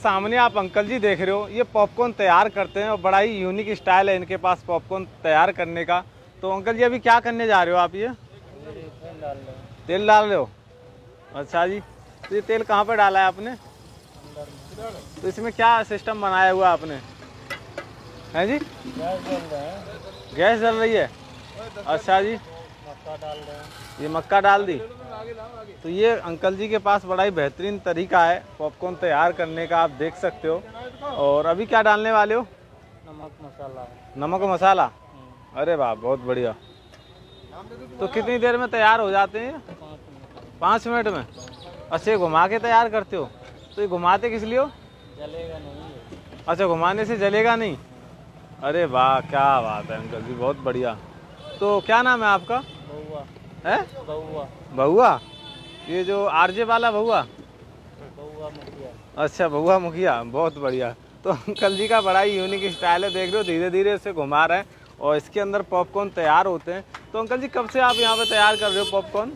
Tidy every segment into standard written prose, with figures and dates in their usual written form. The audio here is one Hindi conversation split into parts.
सामने आप अंकल जी देख रहे हो, ये पॉपकॉर्न तैयार करते हैं और बड़ा ही यूनिक स्टाइल है इनके पास पॉपकॉर्न तैयार करने का। तो अंकल जी अभी क्या करने जा रहे हो आप? ये तेल डाल रहे हो? अच्छा जी। तो ये तेल कहाँ पर डाला है आपने? तो इसमें क्या सिस्टम बनाया हुआ आपने? हैं जी? गैस जल रही है। अच्छा जी। ये मक्का डाल दी। तो ये अंकल जी के पास बड़ा ही बेहतरीन तरीका है पॉपकॉर्न तैयार करने का, आप देख सकते हो। और अभी क्या डालने वाले हो? नमक मसाला। नमक मसाला। अरे वाह, बहुत बढ़िया। तो कितनी देर में तैयार हो जाते हैं? 5 मिनट में। अच्छा, घुमा के तैयार करते हो? तो ये घुमाते किस लिए हो? जलेगा नहीं। अच्छा, घुमाने से जलेगा नहीं। अरे वाह, क्या बात है अंकल जी, बहुत बढ़िया। तो क्या नाम है आपका? बहुआ है? बहुआ। बहुआ? ये जो आरजे वाला बहुआ? बहुआ मुखिया। अच्छा, बहुआ मुखिया, बहुत बढ़िया। तो अंकल जी का बड़ा ही यूनिक स्टाइल है, देख रहे हो, धीरे धीरे इसे घुमा रहे हैं और इसके अंदर पॉपकॉर्न तैयार होते हैं। तो अंकल जी कब से आप यहाँ पे तैयार कर रहे हो पॉपकॉर्न?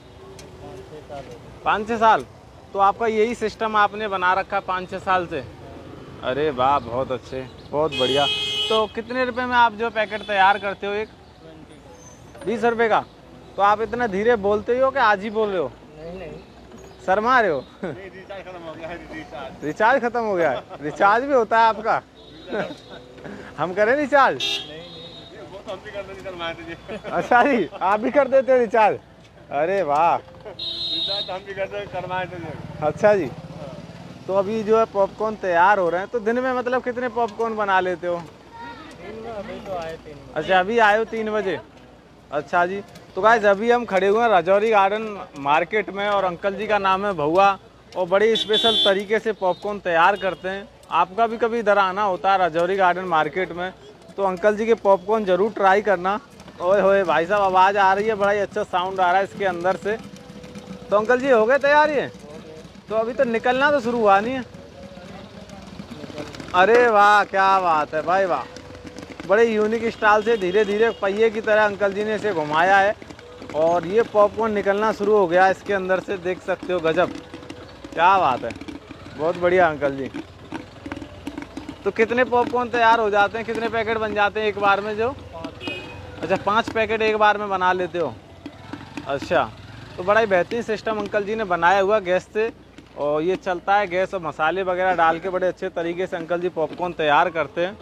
5-6 साल। तो आपका यही सिस्टम आपने बना रखा है 5-6 साल से? अरे वाह, बहुत अच्छे, बहुत बढ़िया। तो कितने रुपए में आप जो पैकेट तैयार करते हो? एक 20 रुपये का। तो आप इतना धीरे बोलते हो कि आज ही बोल रहे हो? नहीं शर्मा रहे हो? रिचार्ज खत्म हो गया है। रिचार्ज खत्म हो गया है? रिचार्ज भी होता है आपका? हम करें रिचार्ज? वो तो हम भी कर देते। अच्छा जी, आप भी कर देते हो रिचार्ज? अरे वाह, रिचार्ज हम भी करवाए थे। अच्छा जी। तो अभी जो है पॉपकॉर्न तैयार हो रहे हैं, तो दिन में मतलब कितने पॉपकॉर्न बना लेते हो? अभी तो आए 3 बजे। अच्छा, अभी आए हो 3 बजे। अच्छा जी। तो गाइस अभी हम खड़े हुए हैं राजौरी गार्डन मार्केट में और अंकल जी का नाम है भहुआ और बड़ी स्पेशल तरीके से पॉपकॉर्न तैयार करते हैं। आपका भी कभी इधर आना होता है राजौरी गार्डन मार्केट में तो अंकल जी के पॉपकॉर्न ज़रूर ट्राई करना। ओए होए भाई साहब, आवाज़ आ रही है, बड़ा ही अच्छा साउंड आ रहा है इसके अंदर से। तो अंकल जी हो गए तैयार ये? तो अभी तो निकलना तो शुरू हुआ नहीं है। अरे वाह, क्या बात है भाई, वाह। बड़े यूनिक स्टाइल से धीरे धीरे पहिए की तरह अंकल जी ने इसे घुमाया है और ये पॉपकॉर्न निकलना शुरू हो गया इसके अंदर से, देख सकते हो। गजब, क्या बात है, बहुत बढ़िया अंकल जी। तो कितने पॉपकॉर्न तैयार हो जाते हैं, कितने पैकेट बन जाते हैं एक बार में? जो 5। अच्छा, 5 पैकेट एक बार में बना लेते हो? अच्छा, तो बड़ा ही बेहतरीन सिस्टम अंकल जी ने बनाया हुआ गैस से और ये चलता है गैस और मसाले वगैरह डाल के बड़े अच्छे तरीके से अंकल जी पॉपकॉर्न तैयार करते हैं।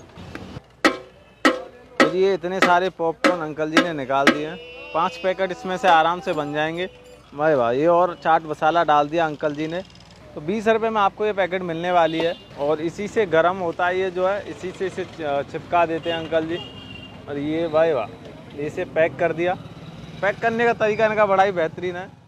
तो ये इतने सारे पॉपकॉर्न अंकल जी ने निकाल दिए हैं, 5 पैकेट इसमें से आराम से बन जाएंगे। भाई वाह, ये और चाट मसाला डाल दिया अंकल जी ने। तो 20 रुपये में आपको ये पैकेट मिलने वाली है और इसी से गर्म होता है ये जो है, इसी से इसे चिपका देते हैं अंकल जी। और ये भाई वाह, इसे पैक कर दिया। पैक करने का तरीका इनका बड़ा ही बेहतरीन है।